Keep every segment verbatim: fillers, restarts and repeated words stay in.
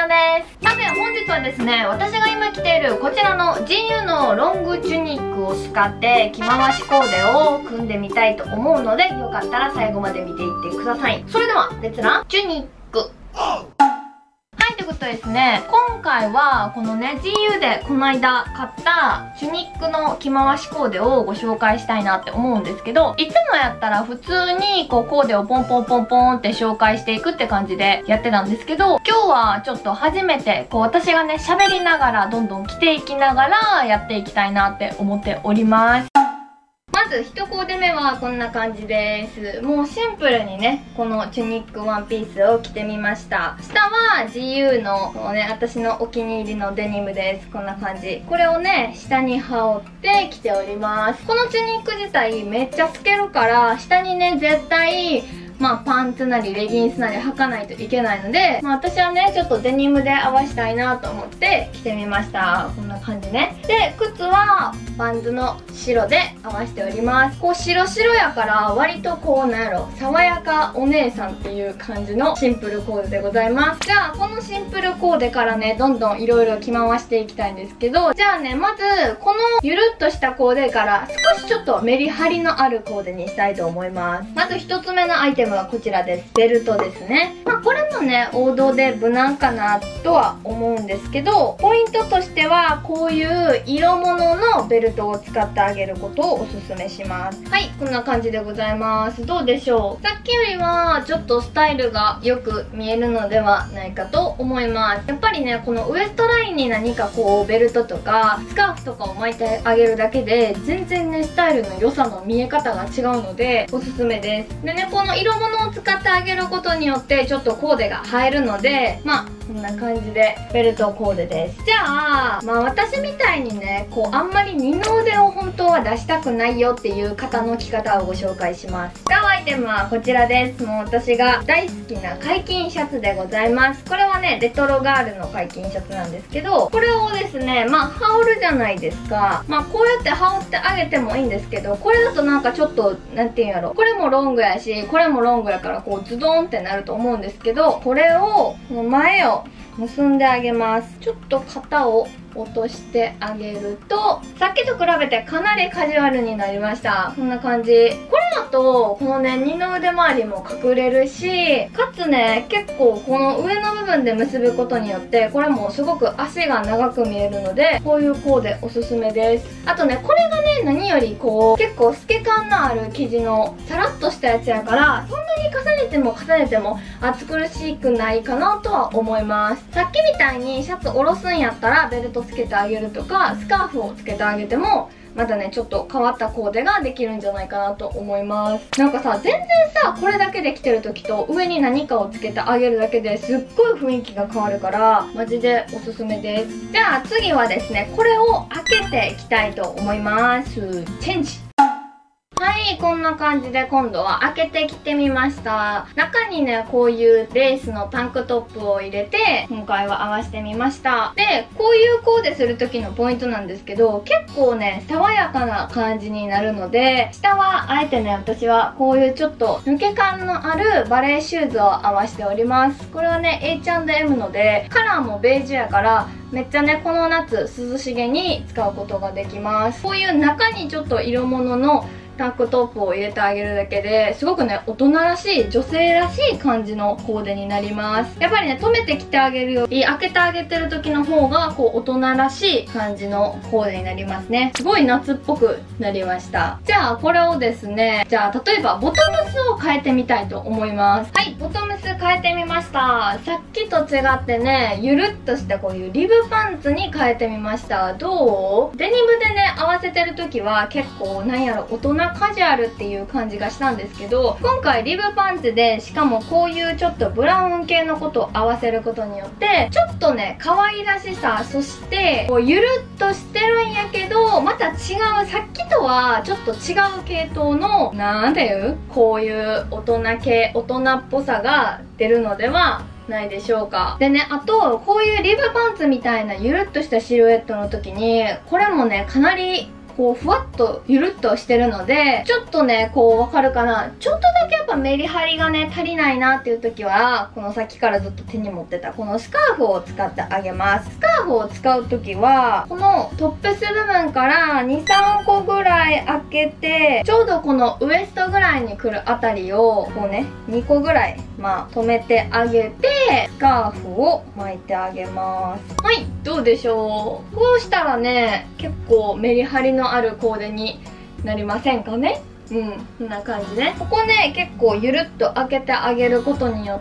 ゃんです。さて本日はですね、私が今着ているこちらの ジーユー のロングチュニックを使って着回しコーデを組んでみたいと思うので、よかったら最後まで見ていってください。それではレッツランチュニック。はい、ということでですね、今回はこのね ジーユー でこの間買ったチュニックの着回しコーデをご紹介したいなって思うんですけど、いつもやったら普通にこうコーデをポンポンポンポンって紹介していくって感じでやってたんですけど、今日はちょっと初めてこう私がね喋りながらどんどん着ていきながらやっていきたいなって思っております。まずいちコーデ目はこんな感じです。もうシンプルにねこのチュニックワンピースを着てみました。下は ジーユー のこのね私のお気に入りのデニムです。こんな感じ。これをね下に羽織って着ております。このチュニック自体めっちゃ透けるから下にね絶対まあパンツなりレギンスなり履かないといけないので、まあ、私はねちょっとデニムで合わしたいなと思って着てみました。こんな感じね。で靴はバンズの白で合わせております。こう白白やから割とこうなんやろ爽やかお姉さんっていう感じのシンプルコーデでございます。じゃあこのシンプルコーデからねどんどんいろいろ着回していきたいんですけど、じゃあねまずこのゆるっとしたコーデから少しちょっとメリハリのあるコーデにしたいと思います。まずひとつめのアイテムはこちらです。ベルトですね。まあこれもね王道で無難かなとは思うんですけど、ポイントとしてはこういう色物のベルトを使ってあげることをおすすめします。はい、こんな感じでございます。どうでしょう。さっきよりはちょっとスタイルがよく見えるのではないかと思います。やっぱりねこのウエストラインに何かこうベルトとかスカーフとかを巻いてあげるだけで全然ねスタイルの良さの見え方が違うのでおすすめです。でねこの色物を使ってあげることによってちょっとコーデが映えるので、まあこんな感じでベルトコーデです。じゃあまあ私みたいにねこうあんまり二の腕を本当は出したくないよっていう方の着方をご紹介します。使うアイテムはこちらです。もう私が大好きな解禁シャツでございます。これはねレトロガールの解禁シャツなんですけど、これをですねまあ羽織るじゃないですか。まあこうやって羽織ってあげてもいいんですけど、これだとなんかちょっとなんていうんやろ、これもロングやしこれもロングやからこうズドンってなると思うんですけど、これをこの前を結んであげます。ちょっと肩を落としてあげるとさっきと比べてかなりカジュアルになりました。こんな感じ。これだとこのね二の腕周りも隠れるし、かつね結構この上の部分で結ぶことによってこれもすごく足が長く見えるので、こういうコーデおすすめです。あとねこれがね何よりこう結構透け感のある生地のサラッとしたやつやから、そんなに重ねても重ねても暑苦しくないかなとは思います。さっきみたいにシャツ下ろすんやったらベルトつけてあげるとかスカーフをつけてあげてもまたねちょっと変わったコーデができるんじゃないかなと思います。なんかさ全然さこれだけで着てる時と上に何かをつけてあげるだけですっごい雰囲気が変わるからマジでおすすめです。じゃあ次はですねこれを開けていきたいと思います。チェンジ。はい、こんな感じで今度は開けてきてみました。中にねこういうレースのタンクトップを入れて今回は合わせてみました。でこういうコーデする時のポイントなんですけど、結構ね爽やかな感じになるので、下はあえてね私はこういうちょっと抜け感のあるバレーシューズを合わせております。これはね エイチアンドエム のでカラーもベージュやからめっちゃねこの夏涼しげに使うことができます。こういう中にちょっと色物のタンクトップを入れてあげるだけですごくね大人らしい女性らしい感じのコーデになります。やっぱりね止めて着てあげるより開けてあげてる時の方がこう大人らしい感じのコーデになりますね。すごい夏っぽくなりました。じゃあこれをですねじゃあ例えばボトムスを変えてみたいと思います。はい、ボトムス変えてみました。さっきと違ってねゆるっとしたこういうリブパンツに変えてみました。どう？デニムでね合わせてる時は結構なんやろ大人カジュアルっていう感じがしたんですけど、今回リブパンツでしかもこういうちょっとブラウン系のことを合わせることによってちょっとね可愛らしさ、そしてこうゆるっとしてるんやけどまた違う、さっきとはちょっと違う系統のなんていうこういう大人系大人っぽさが出るのではないでしょうか。でね、あとこういうリブパンツみたいなゆるっとしたシルエットの時にこれもねかなりこうふわっとゆるっとしてるので、ちょっとねこうわかるかな、ちょっとだけやっぱメリハリがね足りないなっていう時は、このさっきからずっと手に持ってたこのスカーフを使ってあげます。スカーフを使う時はこのトップス部分からにさんこぐらい開けて、ちょうどこのウエストぐらいに来るあたりをこうねにこぐらいまあ止めてあげて、スカーフを巻いてあげます。はい、どうでしょう。こうしたらね結構メリハリのあるコーデになりませんかね。うん、こんな感じね。ここね結構ゆるっと開けてあげることによって、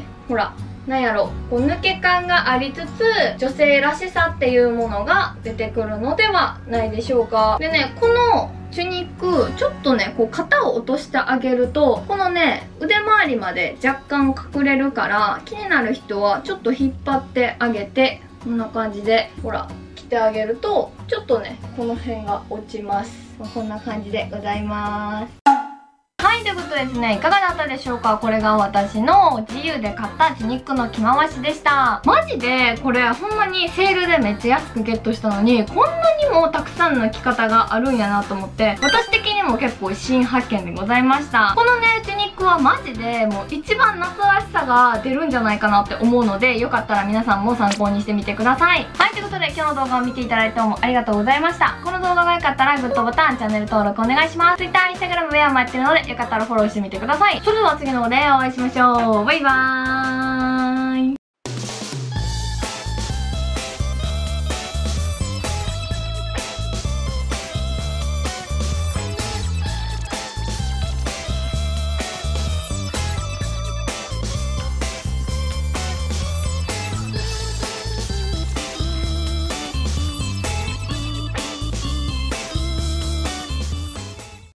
ほらなんやろ、こう抜け感がありつつ女性らしさっていうものが出てくるのではないでしょうか。でね、このチュニックちょっとねこう肩を落としてあげると、このね腕周りまで若干隠れるから、気になる人はちょっと引っ張ってあげて、こんな感じでほら着てあげるとちょっとねこの辺が落ちます。こんな感じでございます。はい、ということでですね、いかがだったでしょうか。これが私の自由で買ったチュニックの着回しでした。マジでこれほんまにセールでめっちゃ安くゲットしたのに、こんなにもたくさんの着方があるんやなと思って、私的にも結構新発見でございました。このねチュニックはマジでもう一番夏らしさが出るんじゃないかなって思うので、よかったら皆さんも参考にしてみてください。はい、ということで今日の動画を見ていただいてどうもありがとうございました。この動画が良かったらグッドボタン、チャンネル登録お願いします。Twitter、Instagram、ウェアもやってるのでよかったらフォローしてみてください。それでは次の動画でお会いしましょう。バイバーイ。